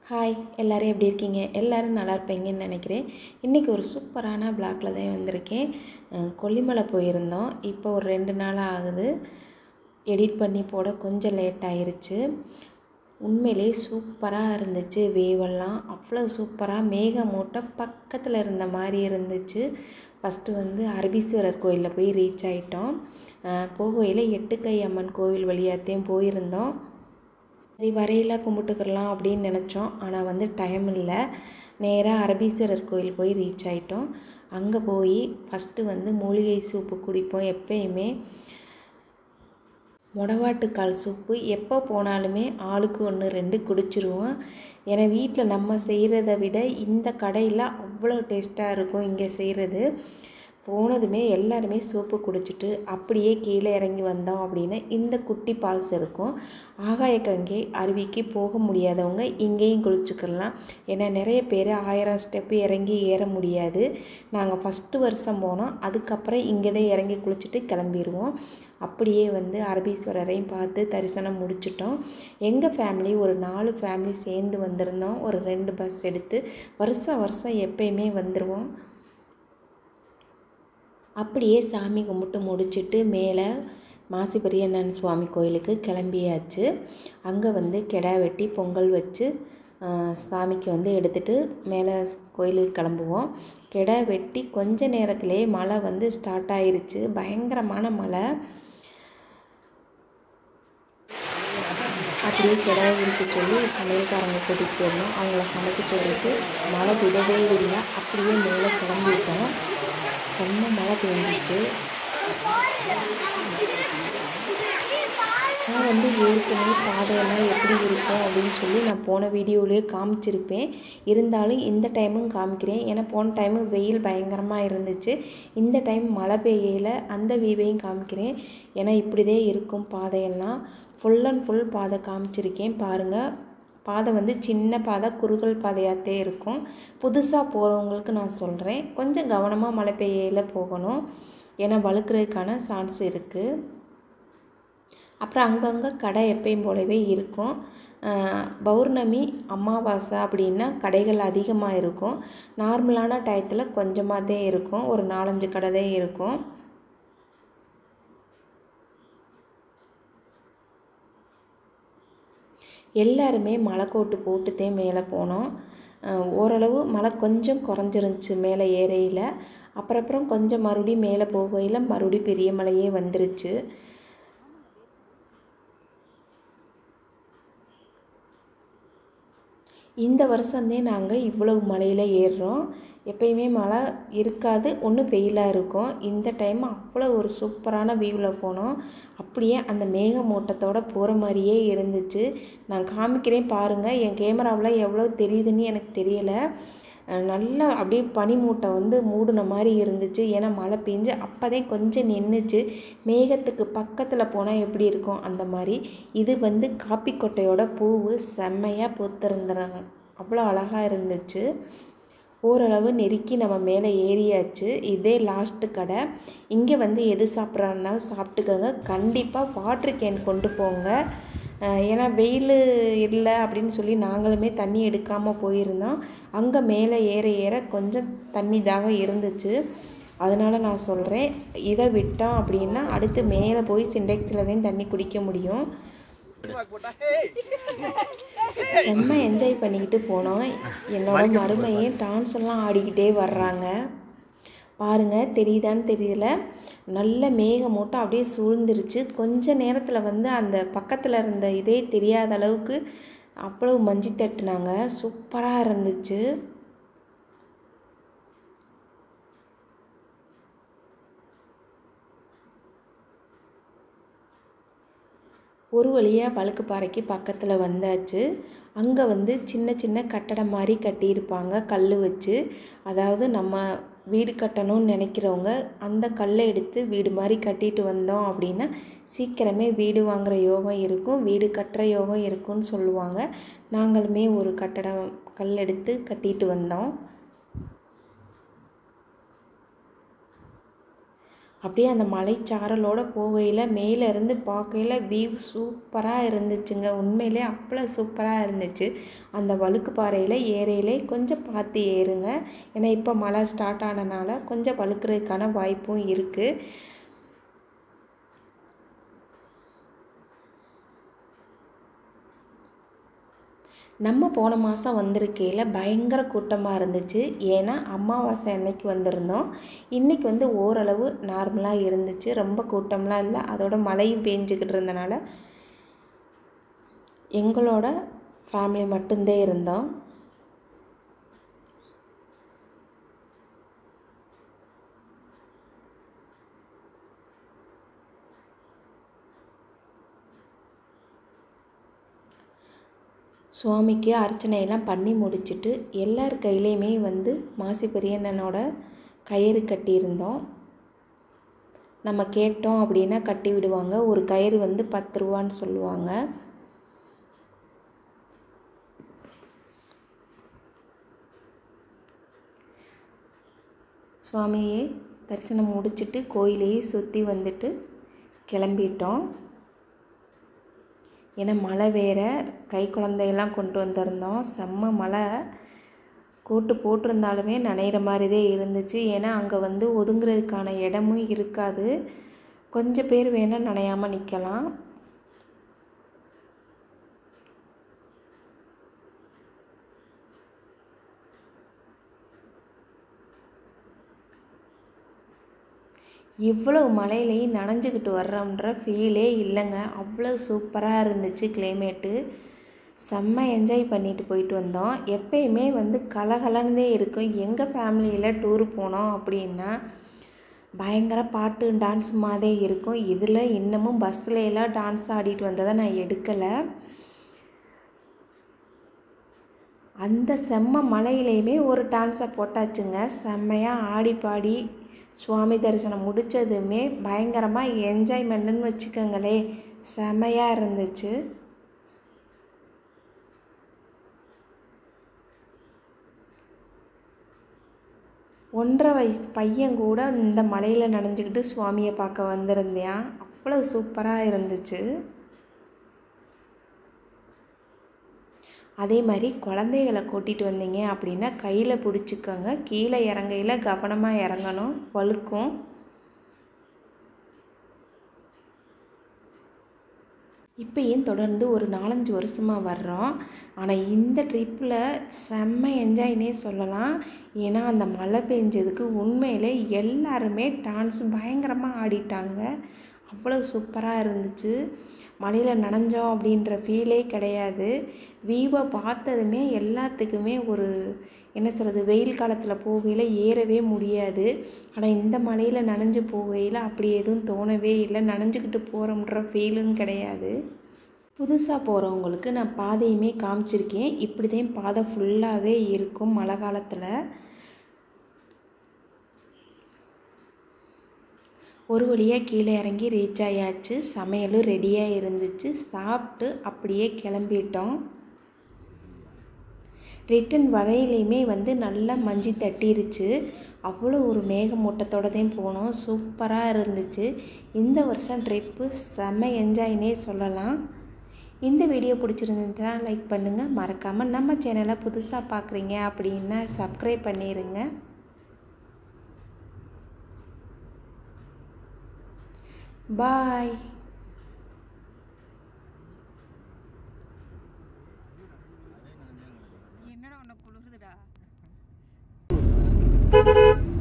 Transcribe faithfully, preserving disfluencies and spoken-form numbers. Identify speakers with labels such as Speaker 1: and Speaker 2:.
Speaker 1: Hi எல்லாரும் எப்படி இருக்கீங்க? எல்லாரும் நல்லா இருப்பீங்கன்னு நினைக்கிறேன். இன்றைக்கி ஒரு சூப்பரான பிளாக்ல தான் வந்திருக்கேன். கொல்லிமலை போயிருந்தோம். இப்போ ஒரு ரெண்டு நாள் ஆகுது. எடிட் பண்ணி போட கொஞ்சம் லேட் ஆயிருச்சு. உண்மையிலே சூப்பராக இருந்துச்சு. வேவெல்லாம் அவ்வளோ சூப்பராக மேகமூட்டம் பக்கத்தில் இருந்த மாதிரி இருந்துச்சு. ஃபஸ்ட்டு வந்து அரபீஸ்வரர் கோயிலில் போய் ரீச் ஆகிட்டோம். போகையில் எட்டுக்கை அம்மன் கோவில் வழியாகத்தையும் போயிருந்தோம். சரி வரையில் கும்பிட்டுக்கலாம் அப்படின்னு நினச்சோம். ஆனால் வந்து டைம் இல்லை. நேராக அரபீஸ்வரர் கோயில் போய் ரீச் ஆகிட்டோம். அங்கே போய் ஃபஸ்ட்டு வந்து மூலிகை சூப்பு குடிப்போம். எப்பயுமே மொடவாட்டுக்கால் சூப்பு எப்போ போனாலுமே ஆளுக்கு ஒன்று ரெண்டு குடிச்சிருவோம். ஏன்னா வீட்டில் நம்ம செய்கிறத விட இந்த கடையில் அவ்வளோ டேஸ்ட்டாக இருக்கும். இங்கே செய்கிறது போனதுமே எல்லாருமே சூப்பு குடிச்சிட்டு அப்படியே கீழே இறங்கி வந்தோம் அப்படின்னா இந்த குட்டி ஃபால்ஸ் இருக்கும். ஆகாயக்கங்கை அருவிக்கு போக முடியாதவங்க இங்கேயும் குளிச்சுக்கலாம். ஏன்னா நிறைய பேர் ஆயிரம் ஸ்டெப்பு இறங்கி ஏற முடியாது. நாங்கள் ஃபஸ்ட்டு வருஷம் போனோம். அதுக்கப்புறம் இங்கே தான் இறங்கி குளிச்சுட்டு கிளம்பிடுவோம். அப்படியே வந்து அரபீஸ்வரரையும் பார்த்து தரிசனம் முடிச்சிட்டோம். எங்கள் ஃபேமிலி ஒரு நாலு ஃபேமிலி சேர்ந்து வந்திருந்தோம். ஒரு ரெண்டு பஸ் எடுத்து வருஷம் வருஷம் எப்பயுமே வந்துடுவோம். அப்படியே சாமி கும்பிட்டு முடிச்சுட்டு மேலே மாசிபெரியண்ணன் சுவாமி கோயிலுக்கு கிளம்பியாச்சு. அங்கே வந்து கிடா வெட்டி பொங்கல் வச்சு சாமிக்கு வந்து எடுத்துகிட்டு மேலே கோயிலுக்கு கிளம்புவோம். கிடா வெட்டி கொஞ்ச நேரத்திலே மழை வந்து ஸ்டார்ட் ஆயிருச்சு. பயங்கரமான மழை. அப்படியே கிடா விரிக்க சொல்லி சமையல்காரங்க கூட்டிகிட்டு போயிருந்தோம். அவங்கள சமைக்க சொல்லிட்டு மழை விடவே இல்லை. அப்படியே மேலே கிளம்பிட்டோம். செம்ம மழை பெஞ்சிச்சு. நான் வந்து ஏற்கனவே பாதையெல்லாம் எப்படி இருக்கும் அப்படின்னு சொல்லி நான் போன வீடியோவிலே காமிச்சிருப்பேன். இருந்தாலும் இந்த டைமும் காமிக்கிறேன். ஏன்னா போன டைமு வெயில் பயங்கரமாக இருந்துச்சு. இந்த டைம் மழை பெய்யல அந்த வியூவையும் காமிக்கிறேன். ஏன்னா இப்படிதே இருக்கும் பாதையெல்லாம். ஃபுல் அண்ட் ஃபுல் பாதை காமிச்சிருக்கேன் பாருங்கள். பாதை வந்து சின்ன பாதை குறுகல் பாதையாகத்தே இருக்கும். புதுசாக போகிறவங்களுக்கு நான் சொல்கிறேன், கொஞ்சம் கவனமாக மழை பெய்யல போகணும். ஏன்னா வழுக்கிறதுக்கான சான்ஸ் இருக்குது. அப்புறம் அங்கங்கே கடை எப்பயும் போலவே இருக்கும். பௌர்ணமி அமாவாசை அப்படின்னா கடைகள் அதிகமாக இருக்கும். நார்மலான டயத்தில் கொஞ்சமாக தான் இருக்கும். ஒரு நாலஞ்சு கடை தான் இருக்கும். எல்லாருமே மலை கோட்டு போட்டுத்தே மேலே போனோம். ஓரளவு மழை கொஞ்சம் குறைஞ்சிருந்துச்சு மேலே ஏறையில். அப்புறம் அப்புறம் கொஞ்சம் மறுபடியும் மேலே போகையில் மறுபடியும் பெரிய மலையே வந்துருச்சு. இந்த வருஷந்தே நாங்கள் இவ்வளவு மலையில் ஏறுறோம். எப்பயுமே மழை இருக்காது, ஒன்று வெயிலாக இருக்கும். இந்த டைம் அவ்வளோ ஒரு சூப்பரான வியூவில் போனோம். அப்படியே அந்த மேகமூட்டத்தோடு போகிற மாதிரியே இருந்துச்சு. நான் காமிக்கிறேன் பாருங்கள். என் கேமராவில் எவ்வளோ தெரியுதுன்னு எனக்கு தெரியலை. நல்லா அப்படியே பனிமூட்டை வந்து மூடின மாதிரி இருந்துச்சு. ஏன்னா மழை பெஞ்சு அப்போதான் கொஞ்சம் நின்றுச்சு. மேகத்துக்கு பக்கத்தில் போனால் எப்படி இருக்கும் அந்த மாதிரி. இது வந்து காப்பி கொட்டையோட பூவு செம்மையாக பூத்திருந்தாங்க. அவ்வளோ அழகாக இருந்துச்சு. ஓரளவு நெருக்கி நம்ம மேலே ஏறியாச்சு. இதே லாஸ்ட்டு கடை. இங்கே வந்து எது சாப்பிட்றாருந்தாலும் சாப்பிட்டுக்கோங்க. கண்டிப்பாக வாட்ரு கேன் கொண்டு போங்க. ஏன்னா வெயில் இல்லை அப்படின்னு சொல்லி நாங்களுமே தண்ணி எடுக்காமல் போயிருந்தோம். அங்கே மேலே ஏற ஏற கொஞ்சம் தண்ணி தாக இருந்துச்சு. அதனால் நான் சொல்கிறேன், இதை விட்டோம் அப்படின்னா அடுத்து மேலே போய் சிண்டெக்ஸில் தான் தண்ணி குடிக்க முடியும். செம்ம என்ஜாய் பண்ணிக்கிட்டு போனோம். என்னோட மருமையும் டான்ஸ் எல்லாம் ஆடிக்கிட்டே வர்றாங்க பாருங்கள். தெரியுதான்னு தெரியல. நல்ல மேகமூட்டம் அப்படியே சூழ்ந்துருச்சு. கொஞ்ச நேரத்தில் வந்து அந்த பக்கத்தில் இருந்த இதே தெரியாத அளவுக்கு அவ்வளோ மஞ்சி தட்டுனாங்க. சூப்பராக இருந்துச்சு. ஒரு வழியாக வழுக்குப்பாறைக்கு பக்கத்தில் வந்தாச்சு. அங்கே வந்து சின்ன சின்ன கட்டடம் மாதிரி கட்டியிருப்பாங்க கல் வச்சு. அதாவது நம்ம வீடு கட்டணும்னு நினைக்கிறவங்க அந்த கல்லை எடுத்து வீடு மாதிரி கட்டிட்டு வந்தோம் அப்படின்னா சீக்கிரமே வீடு வாங்குகிற யோகம் இருக்கும், வீடு கட்டுற யோகம் இருக்குன்னு சொல்லுவாங்க. நாங்களுமே ஒரு கட்டடம் கல் எடுத்து கட்டிட்டு வந்தோம். அப்படியே அந்த மலைச்சாரலோடு போகையில் மேலேருந்து பார்க்கையில் வியூ சூப்பராக இருந்துச்சுங்க. உண்மையிலே அவ்வளோ சூப்பராக இருந்துச்சு. அந்த வழுக்கு பாறையில் ஏறையிலே கொஞ்சம் பார்த்து ஏறுங்க. ஏன்னா இப்போ மழை ஸ்டார்ட் ஆனதுனால கொஞ்சம் வழுக்கிறதுக்கான வாய்ப்பும் இருக்குது. நம்ம போன மாதம் வந்திருக்கையில் பயங்கர கூட்டமாக இருந்துச்சு. ஏன்னா அமாவாசை அன்னைக்கு வந்திருந்தோம். இன்றைக்கி வந்து ஓரளவு நார்மலாக இருந்துச்சு, ரொம்ப கூட்டம்லாம் இல்லை. அதோட மழையும் பேஞ்சிக்கிட்டு இருந்தனால எங்களோட ஃபேமிலி மட்டும்தான் இருந்தோம். சுவாமிக்கு அர்ச்சனையெல்லாம் பண்ணி முடிச்சுட்டு எல்லார் கையிலையுமே வந்து மாசி பெரியண்ணனோட கயிறு கட்டியிருந்தோம். நம்ம கேட்டோம் அப்படின்னா கட்டி விடுவாங்க. ஒரு கயிறு வந்து பத்து ரூபான்னு சொல்லுவாங்க. சுவாமியை தரிசனம் முடிச்சுட்டு கோயிலையே சுற்றி வந்துட்டு கிளம்பிட்டோம். ஏன்னா மழை வேறு, கை குழந்தையெல்லாம் கொண்டு வந்திருந்தோம். செம்ம மழை, கோட்டு போட்டிருந்தாலுமே நனைகிற மாதிரிதே இருந்துச்சு. ஏன்னா அங்கே வந்து ஒதுங்கிறதுக்கான இடமும் இருக்காது. கொஞ்சம் பேர் வேணால் நனையாமல் நிற்கலாம். இவ்வளோ மழையிலையும் நனைஞ்சிக்கிட்டு வர்றோன்ற ஃபீலே இல்லைங்க. அவ்வளோ சூப்பராக இருந்துச்சு கிளைமேட்டு. செம்ம என்ஜாய் பண்ணிட்டு போயிட்டு வந்தோம். எப்பயுமே வந்து கலகலன்னே இருக்கும். எங்கள் ஃபேமிலியில் டூரு போனோம் அப்படின்னா பயங்கர பாட்டு டான்ஸ் மாதிரி இருக்கும். இதில் இன்னமும் பஸ்ஸில் எல்லாம் டான்ஸ் ஆடிட்டு வந்ததை நான் எடுக்கலை. அந்த செம்ம மழையிலையுமே ஒரு டான்ஸை போட்டாச்சுங்க. செம்மையாக ஆடி பாடி சுவாமி தரிசனம் முடித்ததுமே பயங்கரமாக என்ஜாய்மெண்ட்டுன்னு வச்சுக்கோங்களே, செம்மையாக இருந்துச்சு. ஒன்றரை வயசு பையன் கூட இந்த மலையில் நனைஞ்சிக்கிட்டு சுவாமியை பார்க்க வந்திருந்தேன். அவ்வளோ சூப்பராக இருந்துச்சு. அதே மாதிரி குழந்தைகளை கூட்டிகிட்டு வந்தீங்க அப்படின்னா கையில் பிடிச்சிக்கோங்க. கீழே இறங்கையில் கவனமாக இறங்கணும், வழுக்கும். இப்போயும் தொடர்ந்து ஒரு நாலஞ்சு வருஷமாக வர்றோம். ஆனால் இந்த ட்ரிப்பில் செம்ம என்ஜாய்னே சொல்லலாம். ஏன்னா அந்த மழை பெஞ்சதுக்கு உண்மையிலே எல்லாருமே டான்ஸ் பயங்கரமாக ஆடிட்டாங்க. அவ்வளோ சூப்பராக இருந்துச்சு. மழையில் நனைஞ்சோம் அப்படின்ற ஃபீலே கிடையாது. வியூவை பார்த்ததுமே எல்லாத்துக்குமே ஒரு என்ன சொல்கிறது, வெயில் காலத்தில் போகையில் ஏறவே முடியாது. ஆனால் இந்த மழையில் நனைஞ்சு போகையில் அப்படி எதுவும் தோணவே இல்லை. நனைஞ்சிக்கிட்டு போகிறோம்ன்ற ஃபீலும் கிடையாது. புதுசாக போகிறவங்களுக்கு நான் பாதையுமே காமிச்சிருக்கேன். இப்படி தான் பாதை ஃபுல்லாகவே இருக்கும் மழை காலத்தில். ஒரு வழியாக கீழே இறங்கி ரீச் ஆயாச்சு. சமையலும் ரெடியாக இருந்துச்சு. சாப்பிட்டு அப்படியே கிளம்பிட்டோம். ரிட்டன் வரையிலையுமே வந்து நல்லா மஞ்சி தட்டிருச்சு. அவ்வளோ ஒரு மேகமூட்டத்தோடு தான் போனோம். சூப்பராக இருந்துச்சு. இந்த வருஷம் ட்ரிப்பு செம்ம என்ஜாய்னே சொல்லலாம். இந்த வீடியோ பிடிச்சிருந்துச்சுன்னா லைக் பண்ணுங்கள். மறக்காமல் நம்ம சேனலை புதுசாக பார்க்குறீங்க அப்படின்னா சப்ஸ்கிரைப் பண்ணிடுங்க. பாய். என்னடா உனக்கு குளிருதுடா.